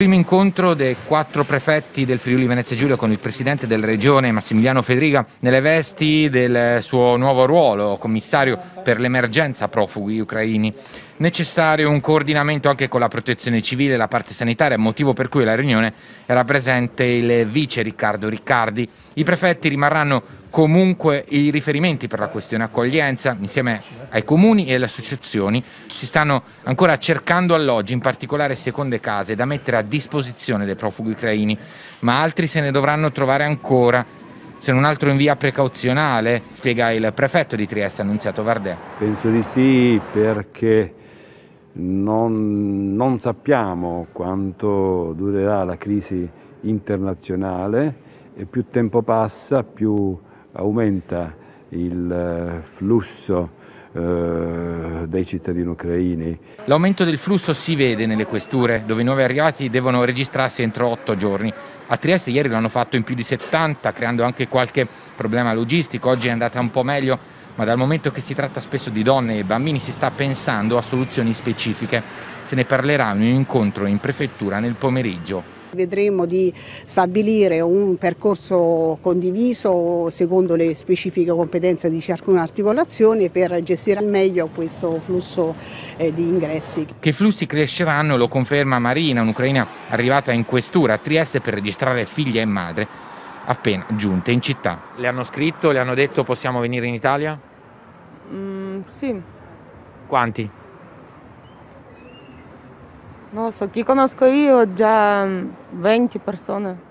Primo incontro dei 4 prefetti del Friuli Venezia Giulia con il presidente della regione Massimiliano Fedriga nelle vesti del suo nuovo ruolo, commissario per l'emergenza profughi ucraini. Necessario un coordinamento anche con la protezione civile e la parte sanitaria, motivo per cui alla riunione era presente il vice Riccardo Riccardi. I prefetti rimarranno comunque i riferimenti per la questione accoglienza, insieme ai comuni e alle associazioni. Si stanno ancora cercando alloggi, in particolare seconde case, da mettere a disposizione dei profughi ucraini, ma altri se ne dovranno trovare ancora, se non altro in via precauzionale, spiega il prefetto di Trieste, Annunziato Vardè. Penso di sì, perché non sappiamo quanto durerà la crisi internazionale e più tempo passa, più aumenta il flusso dei cittadini ucraini. L'aumento del flusso si vede nelle questure, dove i nuovi arrivati devono registrarsi entro 8 giorni. A Trieste ieri l'hanno fatto in più di 70, creando anche qualche problema logistico. Oggi è andata un po' meglio, ma dal momento che si tratta spesso di donne e bambini si sta pensando a soluzioni specifiche. Se ne parlerà in un incontro in prefettura nel pomeriggio. Vedremo di stabilire un percorso condiviso secondo le specifiche competenze di ciascuna articolazione per gestire al meglio questo flusso di ingressi. Che flussi cresceranno lo conferma Marina, un'ucraina arrivata in questura a Trieste per registrare figlia e madre appena giunte in città. Le hanno scritto, le hanno detto possiamo venire in Italia? Sì. Quanti? Non lo so, chi conosco io già 20 persone.